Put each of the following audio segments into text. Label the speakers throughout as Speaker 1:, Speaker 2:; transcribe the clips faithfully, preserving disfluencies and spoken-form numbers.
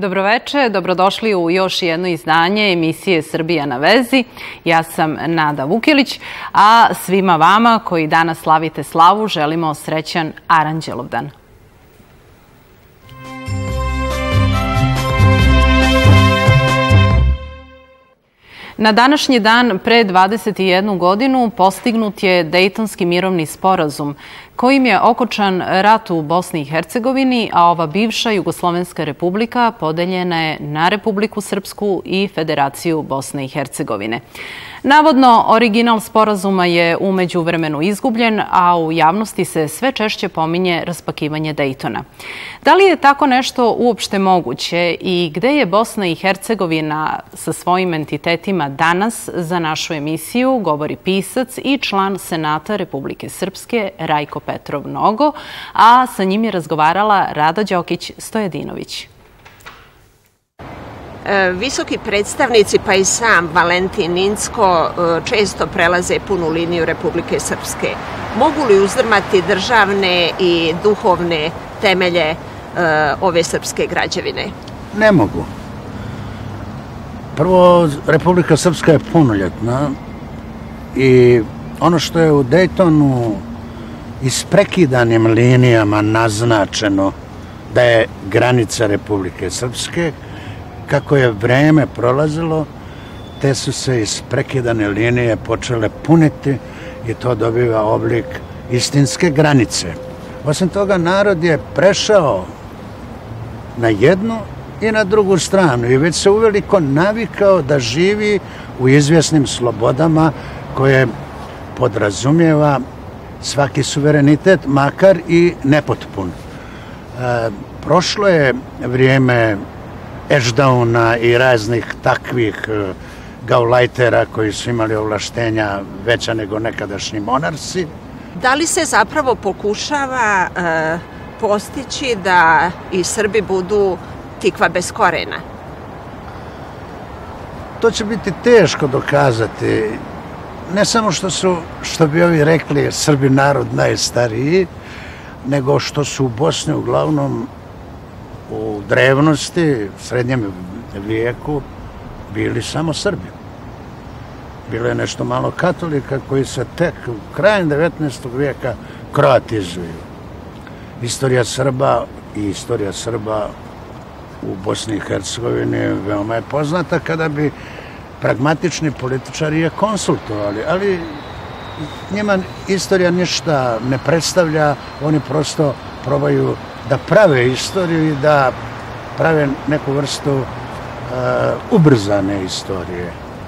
Speaker 1: Dobroveče, dobrodošli u još jedno izdanje emisije Srbija na vezi. Ja sam Nada Vukilić, a svima vama koji danas slavite slavu želimo srećan Aranđelovdan. Na današnji dan pre dvadeset jednu godinu postignut je Dejtonski mirovni sporazum, kojim je okončan rat u Bosni i Hercegovini, a ova bivša Jugoslovenska republika podeljena je na Republiku Srpsku i Federaciju Bosne i Hercegovine. Navodno, original sporazuma je u međuvremenu izgubljen, a u javnosti se sve češće pominje raspakivanje Dejtona. Da li je tako nešto uopšte moguće i gde je Bosna i Hercegovina sa svojim entitetima danas, za našu emisiju govori pisac i član Senata Republike Srpske Rajko Petrov Nogo, a sa njim je razgovarala Rada Đokić-Stojadinović.
Speaker 2: Visoki predstavnici, pa i sam Valentin Incko, često prelaze punu liniju Republike Srpske. Mogu li uzdrmati državne i duhovne temelje ove srpske građevine?
Speaker 3: Ne mogu. Prvo, Republika Srpska je punoljetna i ono što je u Dejtonu isprekidanim linijama naznačeno da je granica Republike Srpske, kako je vreme prolazilo, te su se isprekidane linije počele puniti i to dobiva oblik istinske granice. Osim toga, narod je prešao na jednu i na drugu stranu i već se uveliko navikao da živi u izvjesnim slobodama koje podrazumijeva svaki suverenitet, makar i nepotpun. E, prošlo je vrijeme Ešdauna i raznih takvih gaulajtera koji su imali ovlaštenja veća nego nekadašnji monarsi.
Speaker 2: Da li se zapravo pokušava e, postići da i Srbi budu tikva bez korena?
Speaker 3: To će biti teško dokazati. Ne samo što su, što bi ovi rekli, Srbi narod najstariji, nego što su u Bosni uglavnom u drevnosti, u srednjem vijeku, bili samo Srbi. Bilo je nešto malo katolika koji se tek u krajem devetnaestog vijeka kroatizuju. Istorija Srba i istorija Srba u Bosni i Hercegovini veoma je poznata kada bi pragmatični političari je konsultovali, ali njima istorija ništa ne predstavlja, oni prosto probaju da prave istoriju i da prave neku vrstu uh, ubrzane istorije.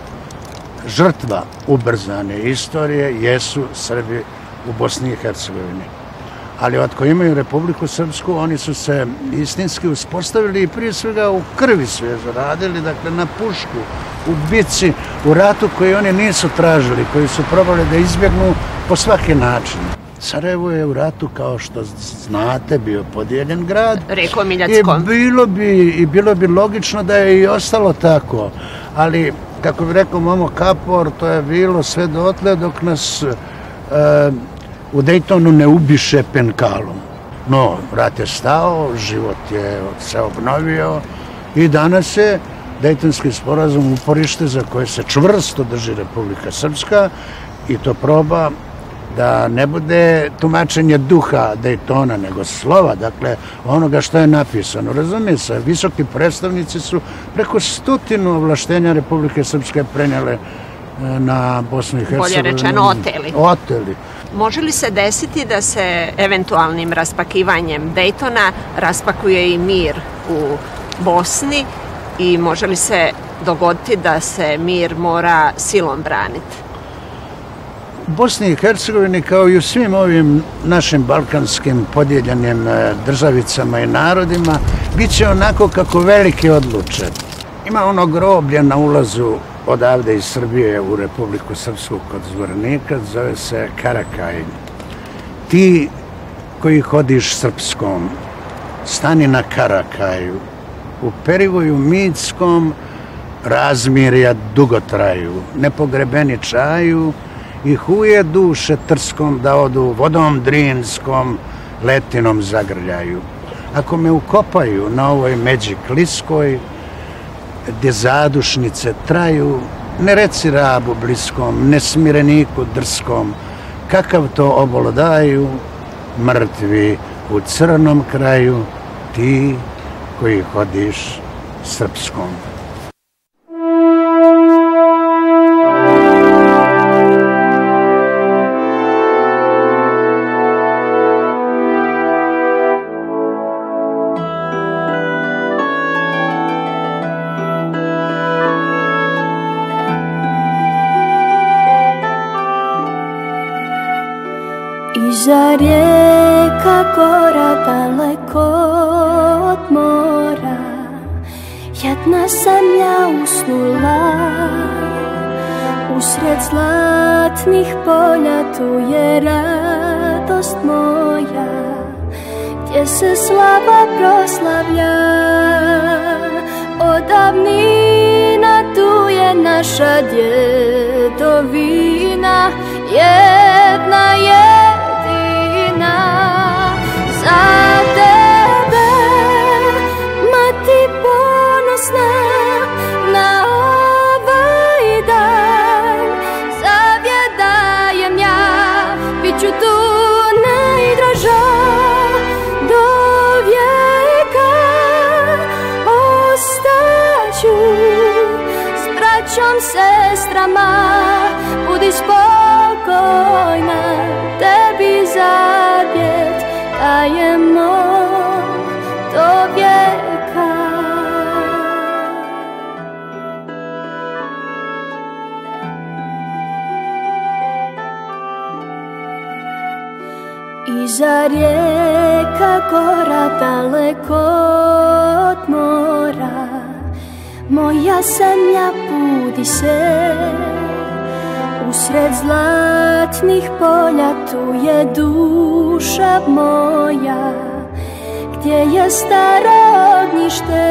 Speaker 3: Žrtva ubrzane istorije jesu Srbi u Bosni i Hercegovini. Ali otko imaju Republiku Srpsku, oni su se istinski uspostavili i prije svega u krvi svježo radili, dakle na pušku, u bici, u ratu koji oni nisu tražili, koji su probali da izbjegnu po svaki način. Sarajevo je u ratu, kao što znate, bio podijeljen grad.
Speaker 2: Rekao Miljacko.
Speaker 3: I bilo bi, i bilo bi logično da je i ostalo tako. Ali, kako bi rekao Momo Kapor, to je bilo sve dotle dok nas e, u Dejtonu ne ubiše penkalom. No, rat je stao, život je se obnovio i danas je Dejtonski sporazum uporište za koje se čvrsto drži Republika Srpska i to proba da ne bude tumačenje duha Dejtona, nego slova, dakle, onoga što je napisano. Razumije se, visoki predstavnici su preko stotinu ovlaštenja Republike Srpske prenijele na Bosnu i Hercegovinu.
Speaker 2: Bolje rečeno, oteli.
Speaker 3: Oteli.
Speaker 2: Može li se desiti da se eventualnim raspakivanjem Dejtona raspakuje i mir u Bosni i može li se dogoditi da se mir mora silom braniti?
Speaker 3: U Bosni i Hercegovini, kao i u svim ovim našim balkanskim podijeljenim državicama i narodima, bit će onako kako veliki odluče. Ima ono groblje na ulazu odavde iz Srbije u Republiku Srpsku kod Zvornika, zove se Karakaj. Ti koji hodiš srpskom, stani na Karakaju. U perivoju mitskom razmirja dugo traju, nepogrebeni čaju, i huje duše trskom da odu vodom drinskom letinom zagrljaju. Ako me ukopaju na ovoj međi kliskoj, gdje zadušnice traju, ne reci rabu bliskom, ne smireniku drskom, kakav to obol daju, mrtvi u crnom kraju, ti koji hodiš srpskom.
Speaker 4: Iza rijeka gora daleko od mora, jedna zemlja usnula, usred zlatnih polja tu je radost moja, gdje se slava proslavlja, od davnina tu je naša djedovina, jedna je za tebe, mati ponosna, na ovaj dan zavjet dajem ja, bit ću tu najdraža do vijeka, ostaću s braćom, sestrama, budi spokojna, tebi zavjet dajemo do vijeka. Iza rijeka gora daleko od mora, moja zemlja budi se, usred zlatnih polja tu je duša moja, gdje je staro ognjište,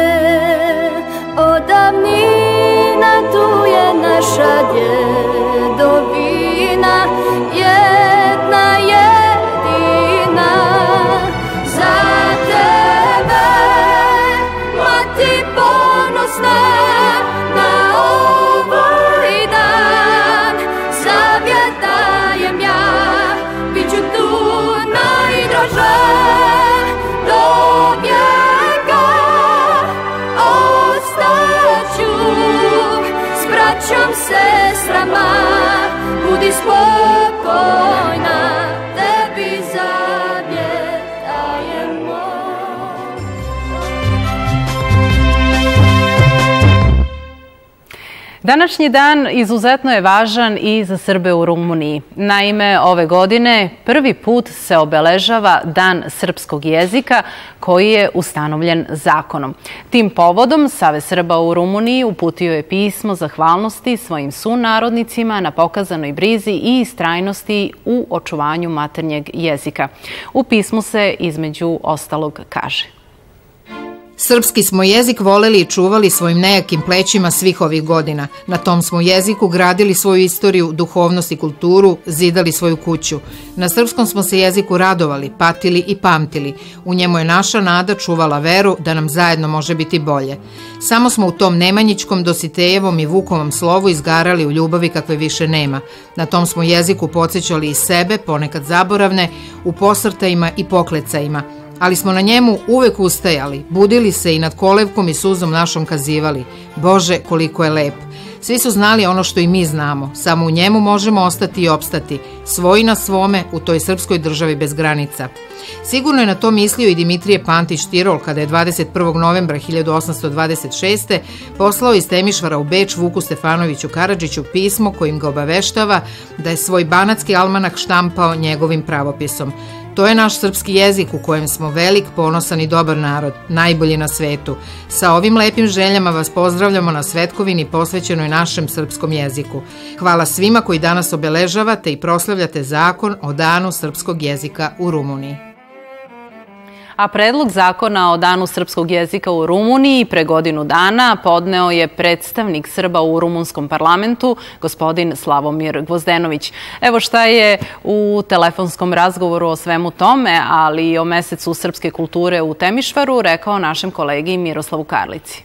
Speaker 4: od davnina tu je naša djedovina, jedna jedina za tebe, mati ponosna, na ovaj dan zavjet dajem ja, bit ću tu najdraža do vijeka, ostaću s braćom, sestrama, budi spokojna, tebi zavjet dajemo.
Speaker 1: Današnji dan izuzetno je važan i za Srbe u Rumuniji. Naime, ove godine prvi put se obeležava Dan srpskog jezika koji je ustanovljen zakonom. Tim povodom Savez Srba u Rumuniji uputio je pismo zahvalnosti svojim sunarodnicima na pokazanoj brizi i istrajnosti u očuvanju maternjeg jezika. U pismu se između ostalog kaže:
Speaker 5: Srpski smo jezik voleli i čuvali svojim nejakim plećima svih ovih godina. Na tom smo jeziku gradili svoju istoriju, duhovnost i kulturu, zidali svoju kuću. Na srpskom smo se jeziku radovali, patili i pamtili. U njemu je naša nada čuvala veru da nam zajedno može biti bolje. Samo smo u tom Nemanjićkom, Dositejevom i Vukovom slovu izgarali u ljubavi kakve više nema. Na tom smo jeziku podsjećali i sebe, ponekad zaboravne, u posrtajima i poklecajima. Ali smo na njemu uvek ustajali, budili se i nad kolevkom i suzom našom kazivali: Bože, koliko je lep. Svi su znali ono što i mi znamo, samo u njemu možemo ostati i opstati, svoji na svome u toj srpskoj državi bez granica. Sigurno je na to mislio i Dimitrije Pantić Tirol kada je dvadeset prvog novembra hiljadu osamsto dvadeset šeste. poslao iz Temišvara u Beč Vuku Stefanoviću Karadžiću pismo kojim ga obaveštava da je svoj banatski almanak štampao njegovim pravopisom. To je naš srpski jezik u kojem smo velik, ponosan i dobar narod, najbolji na svetu. Sa ovim lepim željama vas pozdravljamo na svetkovini posvećenoj našem srpskom jeziku. Hvala svima koji danas obeležavate i proslavljate zakon o Danu srpskog jezika u Rumuniji.
Speaker 1: A predlog zakona o Danu srpskog jezika u Rumuniji pre godinu dana podneo je predstavnik Srba u rumunskom parlamentu, gospodin Slavomir Gvozdenović. Evo šta je u telefonskom razgovoru o svemu tome, ali i o mesecu srpske kulture u Temišvaru, rekao našem kolegi Miroslavu Karlici.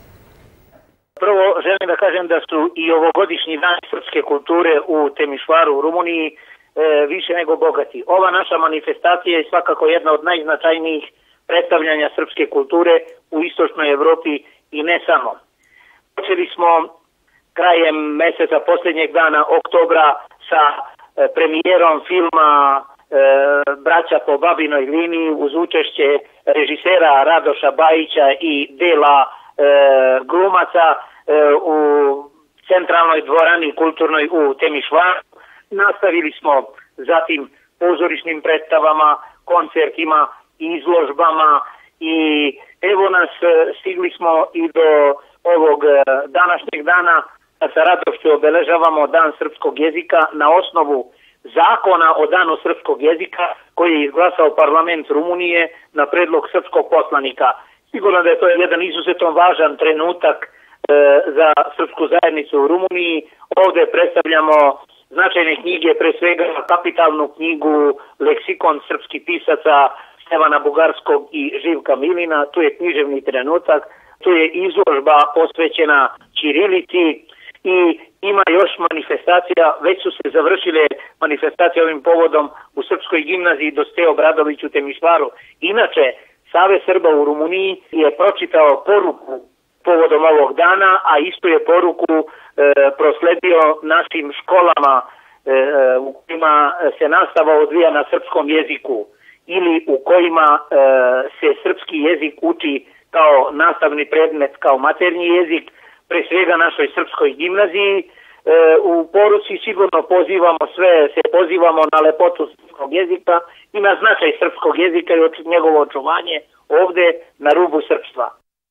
Speaker 6: Prvo želim da kažem da su i ovogodišnji dani srpske kulture u Temišvaru u Rumuniji e, više nego bogati. Ova naša manifestacija je svakako jedna od najznačajnijih predstavljanja srpske kulture u istočnoj Evropi i ne samo. Počeli smo krajem meseca posljednjeg dana oktobra sa e, premijerom filma e, Braća po babinoj liniji uz učešće režisera Radoša Bajića i dela e, glumaca e, u centralnoj dvorani kulturnoj u Temišvaru. Nastavili smo zatim pozorišnim predstavama, koncertima, izložbama i evo nas stigli smo i do ovog današnjeg dana da sa radošću obeležavamo Dan srpskog jezika na osnovu zakona o Danu srpskog jezika koji je izglasao parlament Rumunije na predlog srpskog poslanika. Sigurno da je to jedan izuzetno važan trenutak e, za srpsku zajednicu u Rumuniji. Ovde predstavljamo značajne knjige, pre svega kapitalnu knjigu Leksikon srpskih pisaca Stevana Bugarskog i Živka Milina. Tu je književni trenutak, tu je izložba posvećena ćirilici i ima još manifestacija. Već su se završile manifestacije ovim povodom u Srpskoj gimnaziji Dositej Obradović u Temišvaru. Inače, Savez Srba u Rumuniji je pročitao poruku povodom ovog dana, a istu je poruku e, prosledio našim školama e, u kojima se nastava odvija na srpskom jeziku ili u kojima e, se srpski jezik uči kao nastavni predmet, kao maternji jezik, pre svega našoj Srpskoj gimnaziji. E, u poruci sigurno pozivamo sve, se pozivamo na lepotu srpskog jezika i na značaj srpskog jezika i njegovo očuvanje ovde na rubu srpstva.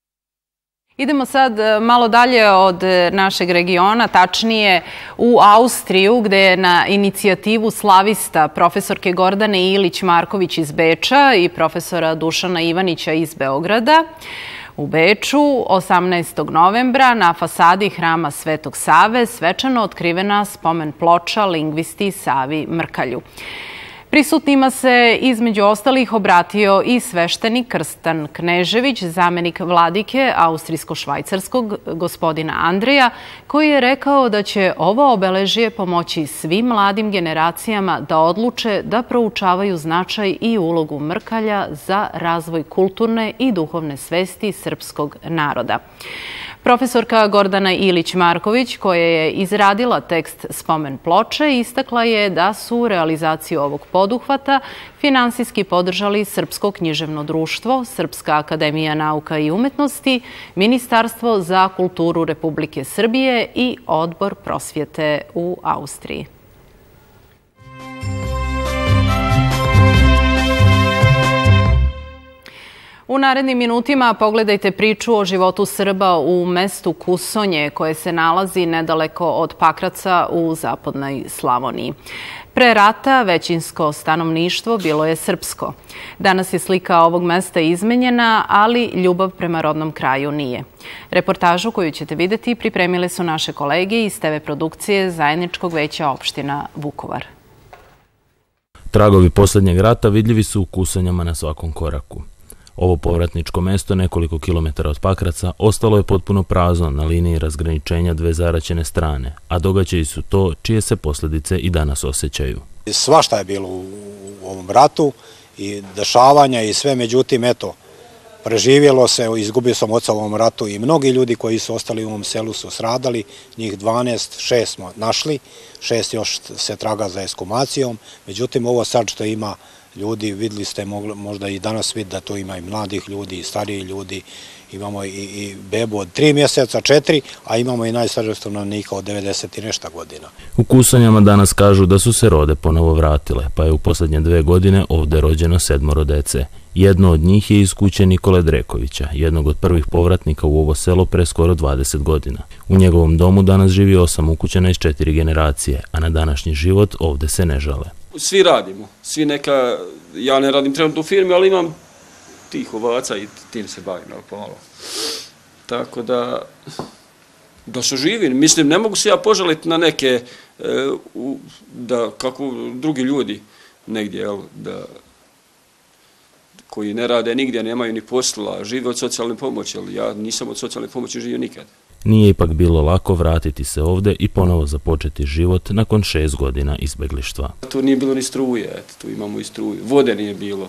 Speaker 1: Idemo sad malo dalje od našeg regiona, tačnije u Austriju, gde je na inicijativu slavista profesorke Gordane Ilić-Marković iz Beča i profesora Dušana Ivanića iz Beograda u Beču osamnaestog novembra na fasadi hrama Svetog Save svečano otkrivena spomen ploča lingvisti Savi Mrkalju. Prisutnima se između ostalih obratio i sveštenik Krstan Knežević, zamenik vladike austrijsko-švajcarskog gospodina Andreja, koji je rekao da će ovo obeležje pomoći svim mladim generacijama da odluče da proučavaju značaj i ulogu Mrkalja za razvoj kulturne i duhovne svesti srpskog naroda. Profesorka Gordana Ilić-Marković, koja je izradila tekst spomen ploče, istakla je da su realizaciju ovog poduhvata finansijski podržali Srpsko književno društvo, Srpska akademija nauka i umetnosti, Ministarstvo za kulturu Republike Srbije i Odbor prosvjete u Austriji. U narednim minutima pogledajte priču o životu Srba u mestu Kusonje, koje se nalazi nedaleko od Pakraca u zapadnoj Slavoniji. Pre rata većinsko stanovništvo bilo je srpsko. Danas je slika ovog mesta izmenjena, ali ljubav prema rodnom kraju nije. Reportažu koju ćete vidjeti pripremile su naše kolege iz te ve produkcije Zajedničkog veća opština Vukovar.
Speaker 7: Tragovi posljednjeg rata vidljivi su u Kusonjama na svakom koraku. Ovo povratničko mesto, nekoliko kilometara od Pakraca, ostalo je potpuno prazno na liniji razgraničenja dve zaraćene strane, a događaji su to čije se posljedice i danas osjećaju.
Speaker 8: Svašta je bilo u ovom ratu i dešavanja i sve, međutim, eto, preživjelo se, izgubio sam oca u ovom ratu i mnogi ljudi koji su ostali u ovom selu su stradali, njih dvanaest, šest smo našli, šest još se traga za ekshumacijom, međutim, ovo sad što ima ljudi, vidjeli ste možda i danas vidjeti da tu ima i mladih ljudi i stariji ljudi, imamo i, i bebu od tri mjeseca, četiri, a imamo i najstarijeg stanovnika od devedeset i nešto godina.
Speaker 7: U Kusonjama danas kažu da su se rode ponovo vratile, pa je u posljednje dve godine ovdje rođeno sedmoro dece. Jedno od njih je iz kuće Nikole Drekovića, jednog od prvih povratnika u ovo selo pre skoro dvadeset godina. U njegovom domu danas živi osam ukućana iz četiri generacije, a na današnji život ovdje se ne žale.
Speaker 9: Svi radimo, svi neka, ja ne radim trenutno u firmi, ali imam tih ovaca i tim se bavim pomalo. Tako da, da se živim. Mislim, ne mogu se ja požaliti na neke, da kako drugi ljudi negdje, jel, da koji ne rade nigdje, nemaju ni posla, žive od socijalne pomoći, ali ja nisam od socijalne pomoći živio nikad.
Speaker 7: Nije ipak bilo lako vratiti se ovdje i ponovo započeti život nakon šest godina izbeglištva.
Speaker 9: Tu nije bilo ni struje, eto, tu imamo i struju, vode nije bilo.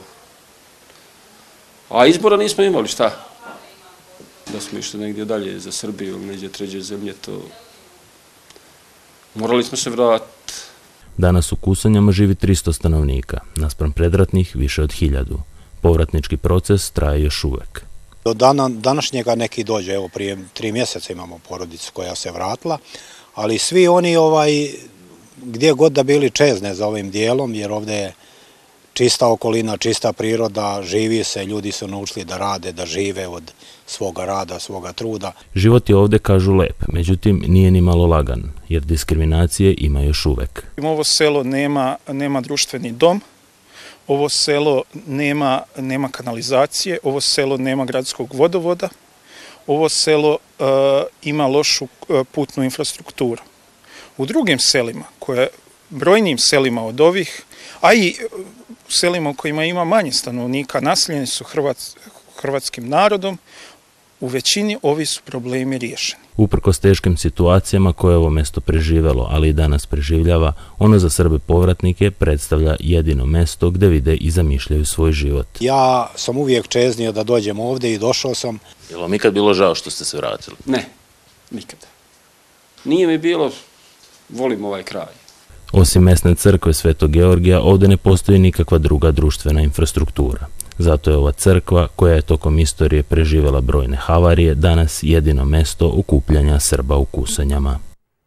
Speaker 9: A izbora nismo imali, šta? Da smo išli negdje dalje za Srbiju ili negdje treće zemlje, to morali smo se vratiti.
Speaker 7: Danas u Kusanjama živi tristo stanovnika, naspram predratnih više od hiljadu. Povratnički proces traje još uvek.
Speaker 8: Do dana, današnjega neki dođe, evo prije tri mjeseca imamo porodicu koja se vratila, ali svi oni ovaj, gdje god da bili čezne za ovim dijelom, jer ovdje je čista okolina, čista priroda, živi se, ljudi su naučili da rade, da žive od svoga rada, svoga truda.
Speaker 7: Život je ovdje, kažu, lep, međutim nije ni malo lagan, jer diskriminacije ima još uvek.
Speaker 10: Ovo selo nema, nema društveni dom, ovo selo nema, nema kanalizacije, ovo selo nema gradskog vodovoda, ovo selo uh, ima lošu uh, putnu infrastrukturu. U drugim selima, koje, brojnim selima od ovih, a i selima u kojima ima manje stanovnika, naseljeni su hrvat, hrvatskim narodom, u većini ovi su problemi riješeni.
Speaker 7: Uprkos teškim situacijama koje je ovo mesto preživelo, ali i danas preživljava, ono za Srbe povratnike predstavlja jedino mesto gde vide i zamišljaju svoj život.
Speaker 8: Ja sam uvijek čeznio da dođem ovdje i došao sam.
Speaker 7: Je li vam ikad bilo žao što ste se vratili?
Speaker 9: Ne, nikada. Nije mi bilo, volim ovaj kraj.
Speaker 7: Osim mesne crkve Svetog Georgija, ovdje ne postoji nikakva druga društvena infrastruktura. Zato je ova crkva, koja je tokom istorije preživjela brojne havarije, danas jedino mesto okupljanja Srba u Kusanjama.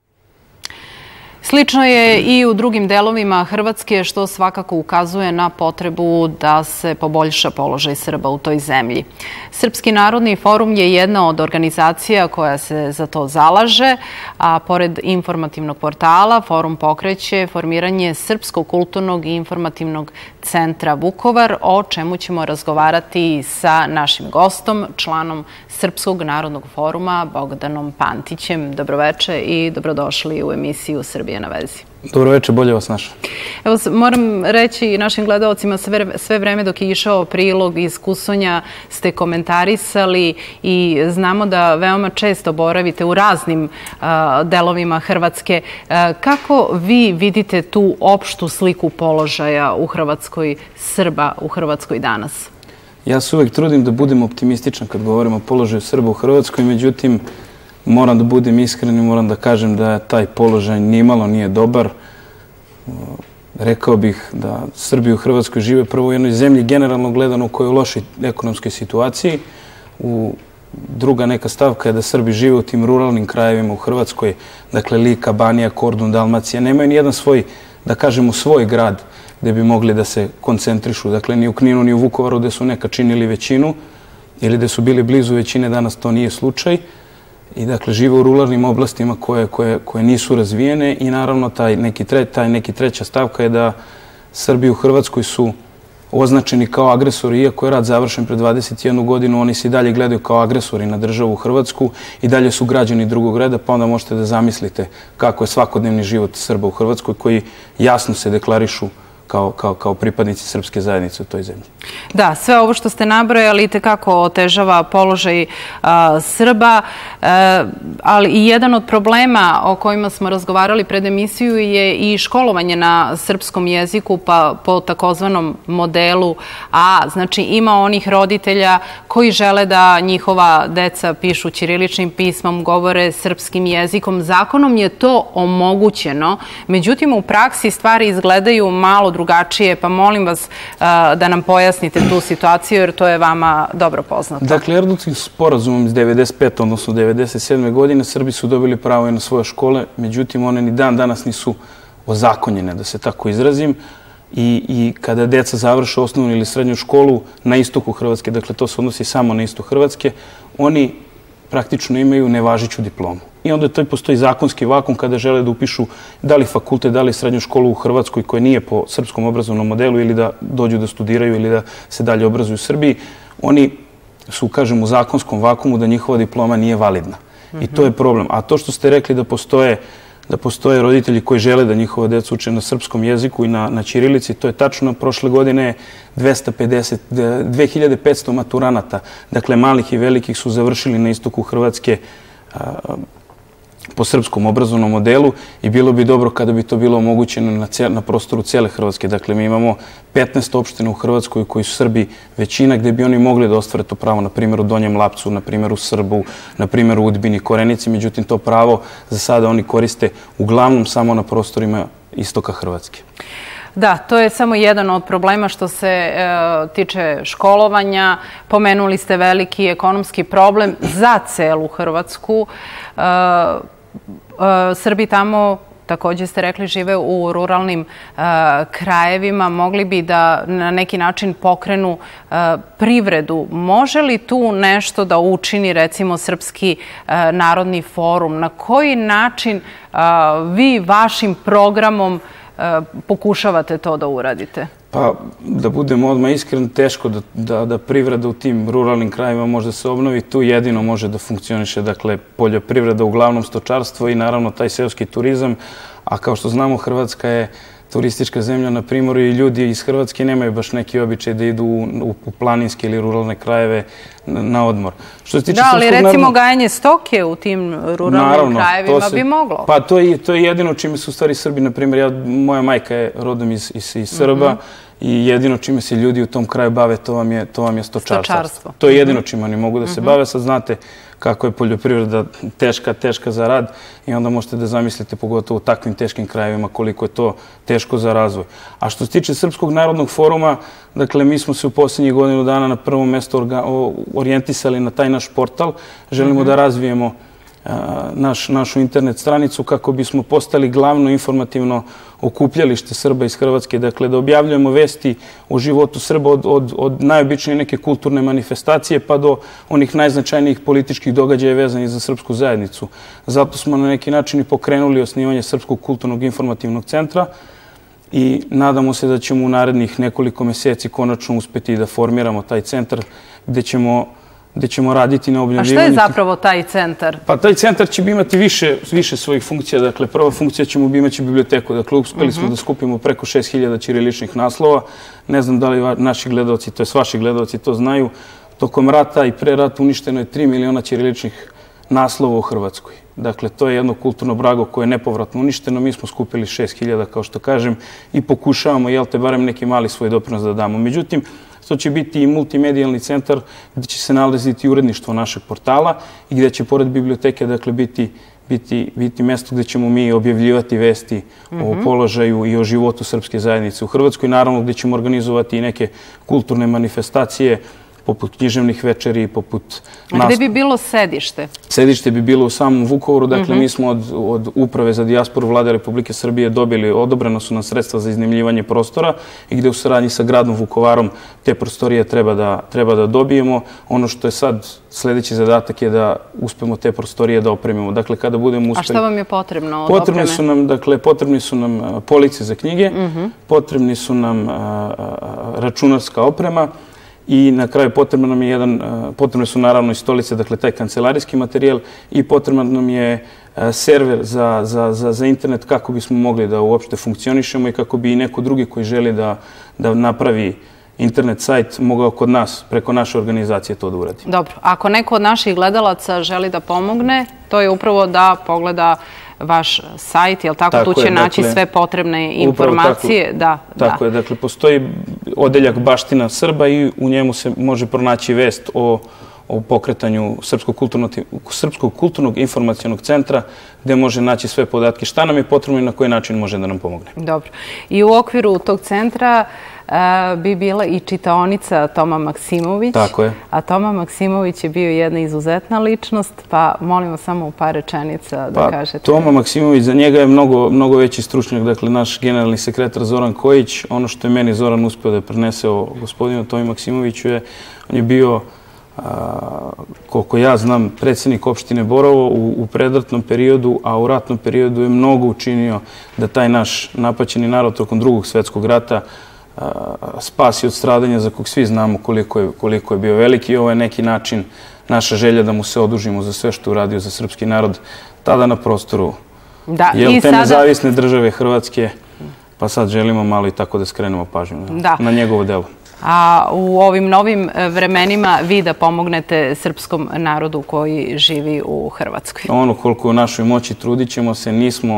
Speaker 1: Slično je i u drugim delovima Hrvatske, što svakako ukazuje na potrebu da se poboljša položaj Srba u toj zemlji. Srpski narodni forum je jedna od organizacija koja se za to zalaže, a pored informativnog portala, forum pokreće formiranje Srpskog kulturnog i informativnog centra Vukovar, o čemu ćemo razgovarati sa našim gostom, članom Srpskog narodnog foruma, Bogdanom Pantićem. Dobroveče i dobrodošli u emisiju Srbije na vezi.
Speaker 11: Dobroveče, bolje vas našao.
Speaker 1: Evo, moram reći našim gledalcima, sve, sve vreme dok je išao prilog iz Kusonja ste komentarisali i znamo da veoma često boravite u raznim uh, delovima Hrvatske. Uh, kako vi vidite tu opštu sliku položaja u Hrvatskoj, Srba u Hrvatskoj danas?
Speaker 11: Ja se uvijek trudim da budem optimističan kad govorim o položaju Srba u Hrvatskoj, međutim, moram da budem iskren i moram da kažem da taj položaj nimalo nije dobar. Rekao bih da Srbi u Hrvatskoj žive prvo u jednoj zemlji generalno gledano u kojoj je u lošoj ekonomskoj situaciji. U druga neka stavka je da Srbi žive u tim ruralnim krajevima u Hrvatskoj, dakle Lika, Banija, Kordun, Dalmacija. Nemaju nijedan svoj, da kažemo, svoj grad gde bi mogli da se koncentrišu. Dakle, ni u Kninu, ni u Vukovaru gde su neka činili većinu ili gde su bili blizu većine, danas to nije slučaj. I dakle, žive u ruralnim oblastima koje, koje, koje nisu razvijene i naravno taj neki, tre, taj neki treća stavka je da Srbi u Hrvatskoj su označeni kao agresori, iako je rat završen pred dvadeset jednu godinu, oni se i dalje gledaju kao agresori na državu Hrvatsku i dalje su građani drugog reda, pa onda možete da zamislite kako je svakodnevni život Srba u Hrvatskoj koji jasno se deklarišu Kao, kao, kao pripadnici srpske zajednice u toj zemlji.
Speaker 1: Da, sve ovo što ste nabrojali itekako otežava položaj a, Srba, a, ali i jedan od problema o kojima smo razgovarali pred emisiju je i školovanje na srpskom jeziku pa po takozvanom modelu A. Znači, ima onih roditelja koji žele da njihova deca pišu ćiriličnim pismom, govore srpskim jezikom. Zakonom je to omogućeno, međutim u praksi stvari izgledaju malo drugačije, pa molim vas uh, da nam pojasnite tu situaciju, jer to je vama dobro poznato.
Speaker 11: Dakle, Erdutskim sporazumom iz devedeset pete odnosno devedeset sedme godine Srbi su dobili pravo i na svoje škole, međutim one ni dan danas nisu ozakonjene, da se tako izrazim. I, i kada deca završe osnovnu ili srednju školu na istoku Hrvatske, dakle to se odnosi samo na istok Hrvatske, oni praktično imaju nevažeću diplomu. i onda to postoji zakonski vakum kada žele da upišu da li fakultet, da li srednju školu u Hrvatskoj koja nije po srpskom obrazovnom modelu ili da dođu da studiraju ili da se dalje obrazuju u Srbiji. Oni su, kažem, u zakonskom vakumu da njihova diploma nije validna. I to je problem. A to što ste rekli da postoje da postoje roditelji koji žele da njihova deca uče na srpskom jeziku i na, na ćirilici, to je tačno. Prošle godine dvesta pedeset, dve hiljade petsto maturanata, dakle malih i velikih, su završili na istoku Hrvatske a, po srpskom obrazovnom modelu i bilo bi dobro kada bi to bilo omogućeno na, cel, na prostoru cele Hrvatske. Dakle, mi imamo petnaest opština u Hrvatskoj koji su Srbi većina, gde bi oni mogli da ostvare to pravo, na primjer u Donjem Lapcu, na primjer u Srbu, na primjer u Udbini, Korenici. Međutim, to pravo za sada oni koriste uglavnom samo na prostorima istoka Hrvatske.
Speaker 1: Da, to je samo jedan od problema što se e, tiče školovanja. Pomenuli ste veliki ekonomski problem za celu Hrvatsku. E, e, Srbi tamo, također ste rekli, žive u ruralnim e, krajevima. Mogli bi da na neki način pokrenu e, privredu. Može li tu nešto da učini, recimo, Srpski e, narodni forum? Na koji način e, vi vašim programom pokušavate to da uradite?
Speaker 11: Pa, da budemo odmah iskren, teško da, da, da privreda u tim ruralnim krajima može da se obnovi. Tu jedino može da funkcioniše, dakle, poljoprivreda, uglavnom stočarstvo i naravno taj seoski turizam. A kao što znamo, Hrvatska je turistička zemlja na primoru i ljudi iz Hrvatske nemaju baš neki običaj da idu u, u planinske ili ruralne krajeve na, na odmor. Što se tiče
Speaker 1: da, ali recimo
Speaker 11: narodnog...
Speaker 1: gajanje stoke u tim ruralnim naravno, krajevima se, bi moglo.
Speaker 11: Pa to je, to je jedino čime su u stvari Srbi, na primjer, ja, moja majka je rodom iz, iz, iz Srba, mm-hmm. i jedino čime se ljudi u tom kraju bave, to vam je, to vam je stočarstvo. stočarstvo. To je jedino čime oni mogu da se mm-hmm. bave. Sad znate kako je poljoprivreda teška, teška za rad i onda možete da zamislite, pogotovo u takvim teškim krajevima, koliko je to teško za razvoj. A što se tiče Srpskog narodnog foruma, dakle, mi smo se u posljednjih godinu dana na prvom mjestu orijentisali na taj naš portal. Želimo mm-hmm. da razvijemo Naš, našu internet stranicu kako bismo postali glavno informativno okupljalište Srba iz Hrvatske. Dakle, da objavljujemo vesti o životu Srba od, od, od najobičnije neke kulturne manifestacije pa do onih najznačajnijih političkih događaja vezanih za srpsku zajednicu. Zato smo na neki način i pokrenuli osnivanje Srpskog kulturnog informativnog centra i nadamo se da ćemo u narednih nekoliko mjeseci konačno uspjeti da formiramo taj centar gdje ćemo gdje ćemo raditi na objavljivanju.
Speaker 1: A šta je zapravo taj centar?
Speaker 11: Pa taj centar će imati više, više svojih funkcija. Dakle, prva funkcija ćemo imati biblioteku. Dakle, uspeli smo da skupimo preko šest hiljada ćiriličnih naslova. Ne znam da li naši gledalci, to je vaši gledalci, to znaju. Tokom rata i pre rata uništeno je tri miliona ćiriličnih naslova u Hrvatskoj. Dakle, to je jedno kulturno blago koje je nepovratno uništeno. Mi smo skupili šest hiljada, kao što kažem, i pokušavamo, jel te, barem neki mali svoj doprinos da damo. Međutim, to će biti i multimedijalni centar gdje će se nalaziti uredništvo našeg portala i gdje će pored biblioteke, dakle, biti, biti, biti mjesto gdje ćemo mi objavljivati vesti mm-hmm. o položaju i o životu srpske zajednice u Hrvatskoj. Naravno, gdje ćemo organizovati i neke kulturne manifestacije poput književnih večeri, poput...
Speaker 1: A gdje bi bilo sedište?
Speaker 11: Sedište bi bilo u samom Vukovaru. Dakle, mm-hmm. mi smo od, od Uprave za dijasporu Vlade Republike Srbije dobili, odobreno su nam sredstva za iznajmljivanje prostora i gdje u saradnji sa gradom Vukovarom te prostorije treba da, treba da dobijemo. Ono što je sad sljedeći zadatak je da uspemo te prostorije da opremimo. Dakle, kada budemo uspeli...
Speaker 1: A šta vam je potrebno od
Speaker 11: potrebni
Speaker 1: opreme?
Speaker 11: Su nam, dakle, potrebni su nam police za knjige, mm-hmm. potrebni su nam a, a, računarska oprema, i na kraju potrebno nam je jedan, potrebne su naravno i stolice, dakle taj kancelarijski materijal i potrebno nam je server za, za, za, za internet kako bismo mogli da uopšte funkcionišemo i kako bi i neko drugi koji želi da, da napravi internet sajt mogao kod nas, preko naše organizacije to da uradi.
Speaker 1: Dobro, ako neko od naših gledalaca želi da pomogne, to je upravo da pogleda vaš sajt, jel tako?
Speaker 11: Tako
Speaker 1: tu će
Speaker 11: je,
Speaker 1: naći
Speaker 11: dakle,
Speaker 1: sve potrebne informacije.
Speaker 11: Tako,
Speaker 1: da,
Speaker 11: tako
Speaker 1: da.
Speaker 11: je, dakle, postoji odeljak Baština Srba i u njemu se može pronaći vest o, o pokretanju Srpskog kulturnog, Srpskog kulturnog informacionog centra gdje može naći sve podatke šta nam je potrebno i na koji način može da nam pomogne.
Speaker 1: Dobro. I u okviru tog centra Uh, bi bila i čitaonica Toma Maksimović.
Speaker 11: Tako je.
Speaker 1: A Toma Maksimović je bio jedna izuzetna ličnost, pa molimo samo u par rečenica da
Speaker 11: pa,
Speaker 1: kažete.
Speaker 11: Toma Maksimović, za njega je mnogo, mnogo veći stručnjak, dakle naš generalni sekretar Zoran Kojić. Ono što je meni Zoran uspio da prenese o gospodinu Tomi Maksimoviću je, on je bio Koliko ja znam, predsjednik opštine Borovo u predratnom periodu, a u ratnom periodu je mnogo učinio da taj naš napaćeni narod tokom drugog svjetskog rata spasi od stradanja za kog svi znamo koliko je bio veliki. I ovo je neki način, naša želja da mu se odužimo za sve što uradio za srpski narod tada na prostoru te nezavisne države Hrvatske, pa sad želimo malo i tako da skrenemo pažnju na njegovo delo.
Speaker 1: A u ovim novim vremenima vi da pomognete srpskom narodu koji živi u Hrvatskoj?
Speaker 11: Ono koliko u našoj moći trudit ćemo se,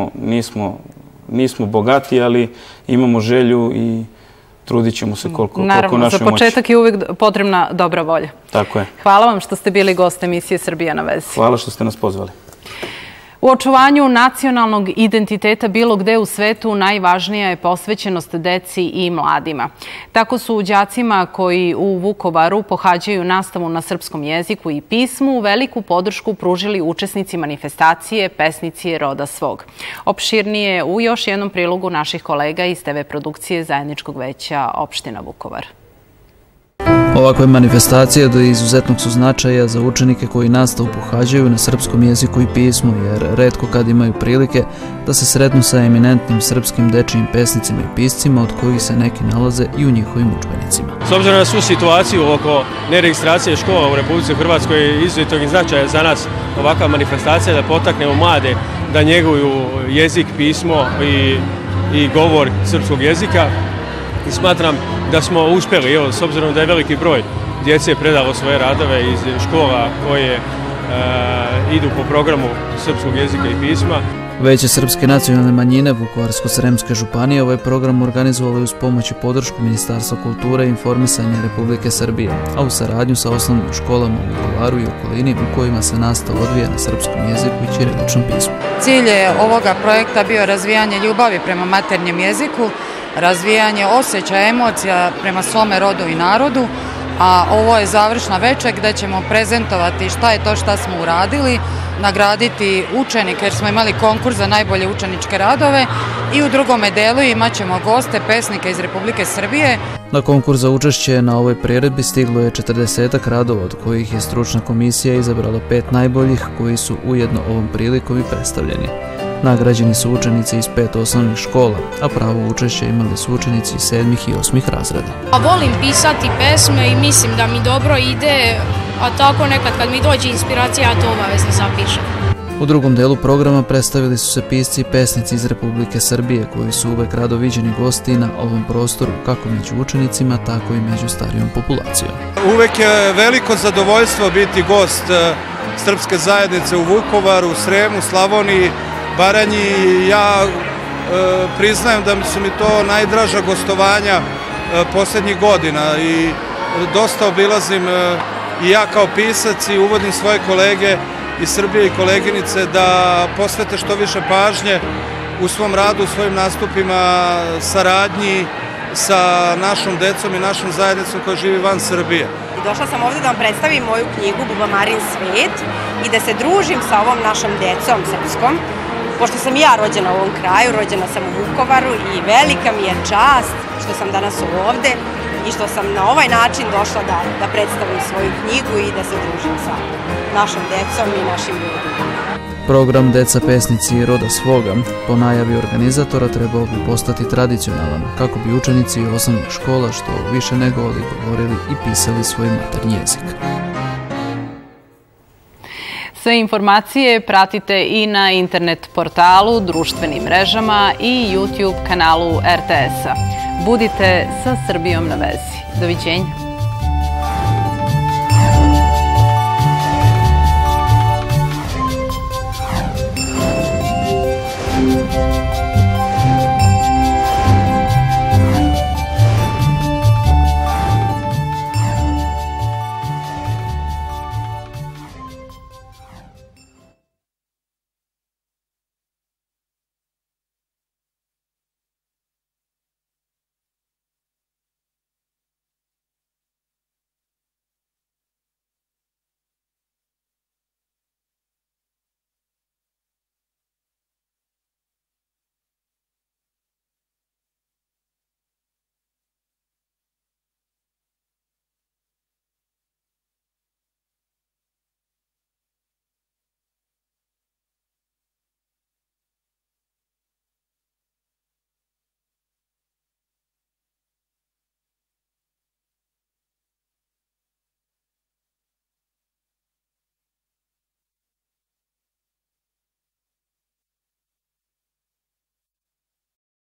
Speaker 11: nismo bogati, ali imamo želju i trudit ćemo se koliko u našoj moći.
Speaker 1: Naravno, za početak je uvijek potrebna dobra volja.
Speaker 11: Tako je.
Speaker 1: Hvala vam što ste bili gost emisije Srbija na vezi.
Speaker 11: Hvala što ste nas pozvali.
Speaker 1: U očuvanju nacionalnog identiteta bilo gde u svetu najvažnija je posvećenost deci i mladima. Tako su đacima koji u Vukovaru pohađaju nastavu na srpskom jeziku i pismu veliku podršku pružili učesnici manifestacije Pesnici roda svog. Opširnije u još jednom prilogu naših kolega iz te ve produkcije Zajedničkog veća opština Vukovar.
Speaker 12: Ovakve manifestacije od izuzetnog su značaja za učenike koji nastavu pohađaju na srpskom jeziku i pismu, jer retko kad imaju prilike da se sretnu sa eminentnim srpskim dečijim pesnicima i piscima, od kojih se neki nalaze i u njihovim udžbenicima.
Speaker 13: S obzirom na svu situaciju oko neregistracije škola u Republici Hrvatskoj je izuzetnog značaja za nas ovakva manifestacija da potaknemo mlade da njeguju jezik, pismo i govor srpskog jezika. I smatram da smo uspjeli, s obzirom da je veliki broj djece predalo svoje radove iz škola koje idu po programu srpskog jezika i pisma.
Speaker 12: Veće srpske nacionalne manjine Vukovarsko-sremske županije ovaj program organizovali uz pomoć i podršku Ministarstva kulture i informisanja Republike Srbije, a u saradnju sa osnovnim školama u Vukovaru i okolini u kojima se nastava odvija na srpskom jeziku i ćiriličnom pismu.
Speaker 14: Cilj je ovoga projekta bio razvijanje ljubavi prema maternjem jeziku, razvijanje osjećaja, emocija prema svome rodu i narodu, a ovo je završna večer gdje ćemo prezentovati šta je to šta smo uradili, nagraditi učenike jer smo imali konkurs za najbolje učeničke radove i u drugome delu imat ćemo goste, pesnike iz Republike Srbije.
Speaker 12: Na konkurs za učešće na ovoj priredbi stiglo je četrdesetak radova, od kojih je stručna komisija izabrala pet najboljih, koji su ujedno ovom prilikom i predstavljeni. Nagrađeni su učenici iz pet osnovnih škola, a pravo učešće imali su učenici iz sedmih i osmih razreda.
Speaker 15: Volim pisati pesme i mislim da mi dobro ide, a tako nekad kad mi dođe inspiracija, ja to obavezno zapišem.
Speaker 12: U drugom delu programa predstavili su se pisci i pesnici iz Republike Srbije, koji su uvek rado viđeni gosti na ovom prostoru, kako među učenicima, tako i među starijom populacijom.
Speaker 16: Uvek je veliko zadovoljstvo biti gost srpske zajednice u Vukovaru, Sremu, Slavoniji, Baranji. Ja priznajem da su mi to najdraža gostovanja posljednjih godina i dosta obilazim i ja kao pisac i uvodim svoje kolege iz Srbije i koleginice da posvete što više pažnje u svom radu, u svojim nastupima, saradnji sa našom decom i našom zajednicom koja živi van Srbije.
Speaker 17: Došla sam ovdje da vam predstavim moju knjigu Bubamarin svet i da se družim sa ovom našom decom srpskom. Pošto sam ja rođena u ovom kraju, rođena sam u Vukovaru i velika mi je čast što sam danas ovdje i što sam na ovaj način došla da predstavim svoju knjigu i da se družim sa našom decom i našim ljudima.
Speaker 12: Program Deca pesnici roda svoga po najavi organizatora trebao bi postati tradicionalan, kako bi učenici osnovnih škola što više nego li govorili i pisali svoj maternji jezik.
Speaker 1: Sve informacije pratite i na internet portalu, društvenim mrežama i YouTube kanalu er te es-a. Budite sa Srbijom na vezi. Doviđenja.